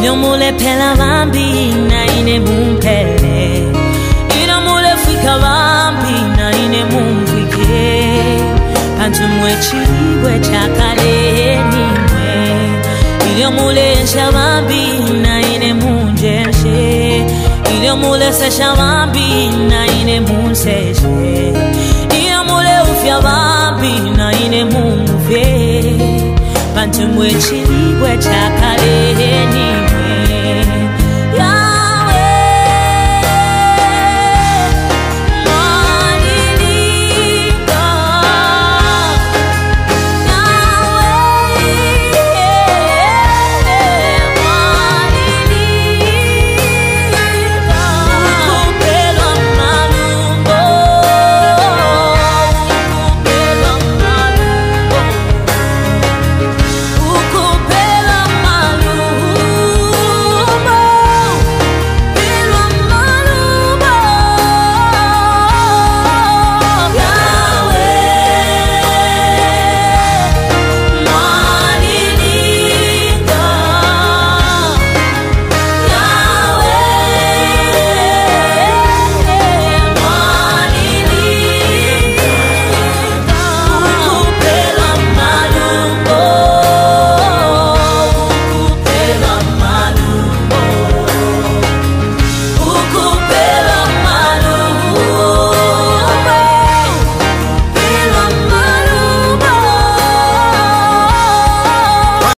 Ino mule pela bambi na ine mumpele. Ino mule fika bambi na ine mumfike. Pantu mwe chibwe chakale nimwe. Ino mule ensha bambi na ine munjeshe. Ino mule sesha bambi na ine munseshe. Ino mule ufya bambi na ine mumfe. Pantu mwe chibwe chakale